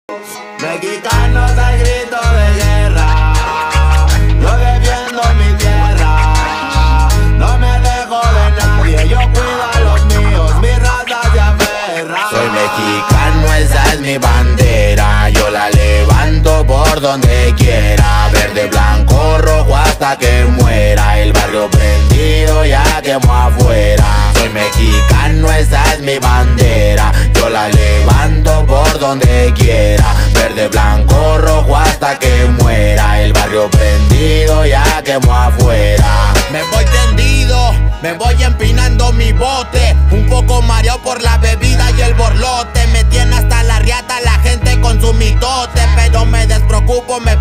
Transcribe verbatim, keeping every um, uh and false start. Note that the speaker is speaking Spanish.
Mexicanos al grito de guerra, yo defiendo mi tierra, no me alejo de nadie, yo cuido a los míos, mi raza se aferra. Soy mexicano, esa es mi bandera, yo la levanto por donde quiera. Verde, blanco, rojo hasta que muera, el barrio prendido ya quemó afuera. Soy mexicano, esa es mi bandera, yo la levanto por donde quiera. Verde, blanco, rojo hasta que muera, el barrio prendido ya quemó afuera. Me voy tendido, me voy empinando mi bote, un poco mareado por la bebida y el borlote. Me tiene hasta la riata la gente con su mitote, pero me despreocupo, me